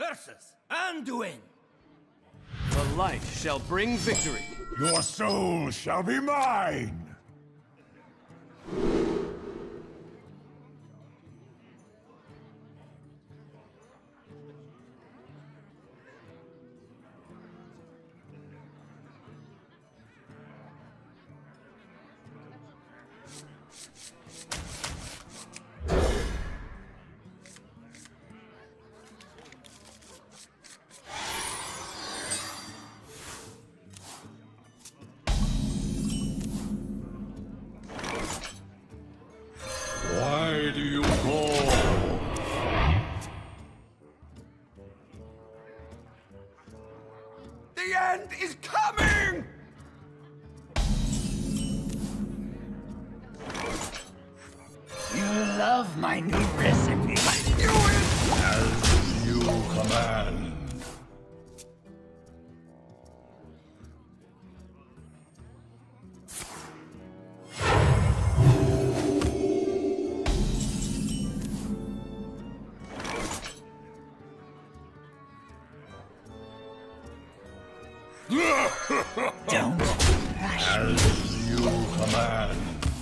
curses Anduin! The light shall bring victory. Your soul shall be mine! Why do you call? The end is coming! You love my new recipe. As you command. Don't rush me. As you command.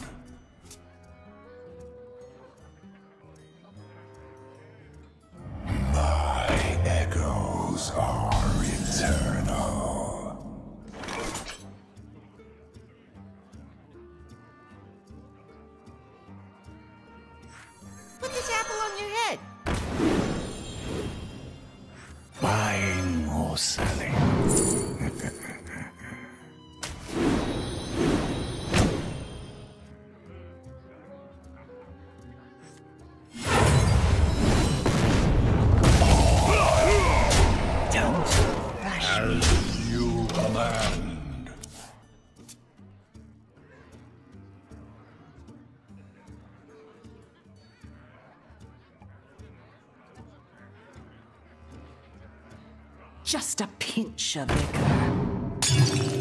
My echoes are eternal. Put this apple on your head. Buying or selling. Don't rush me. As you command. Just a pinch of liquor.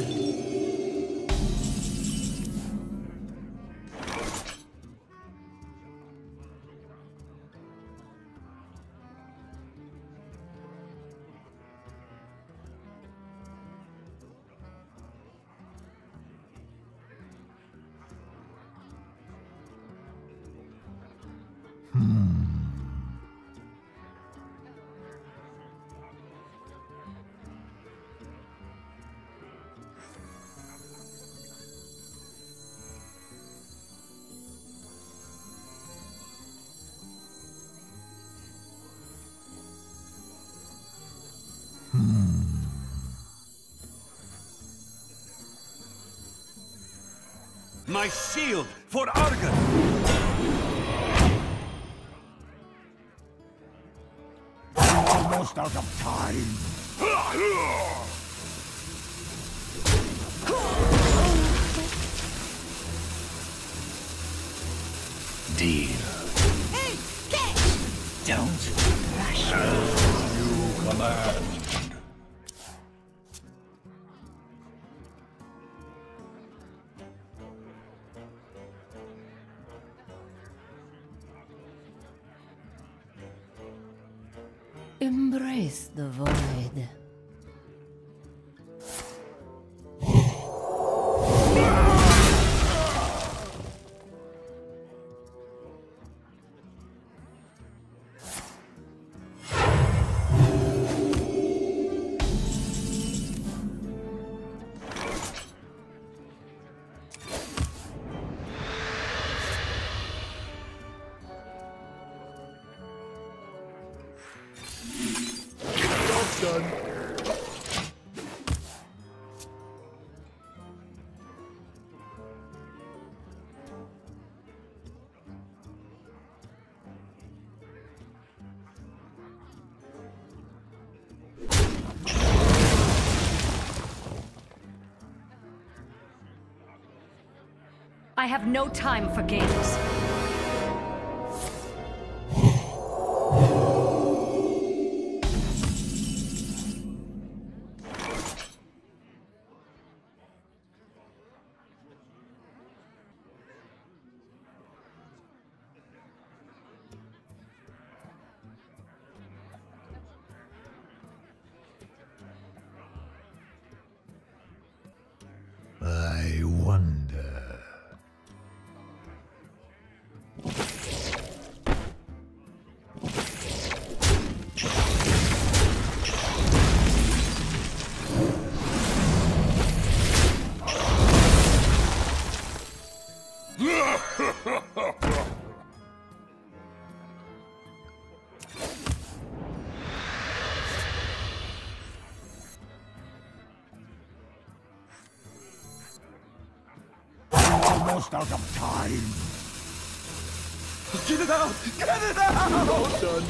My shield for Argon! Almost out of time. Deal. Hey, catch! Don't rush me. You command. Embrace the void. Done. I have no time for games. wonder. Almost out of time. Get it out! Get it out! Not done.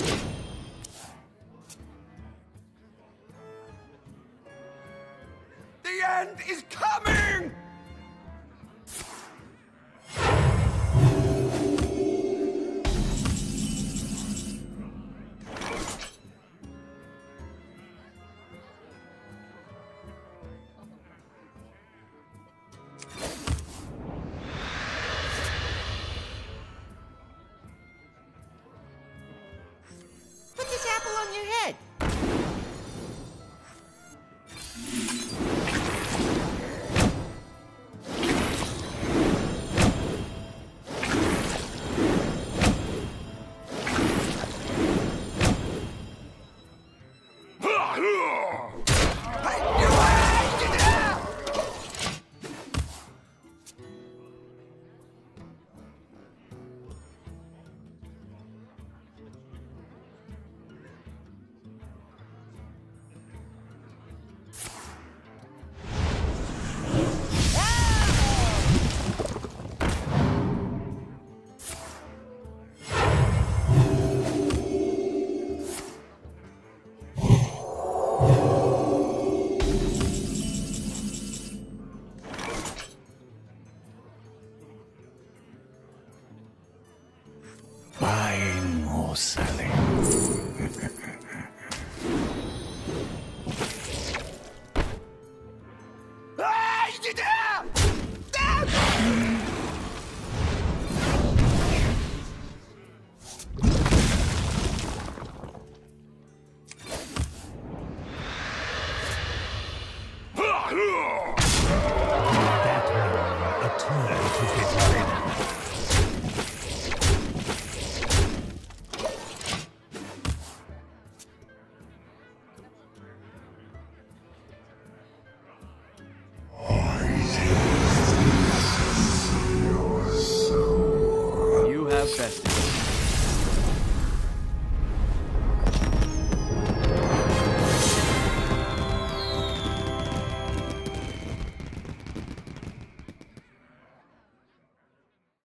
The end is coming! Put this apple on your head.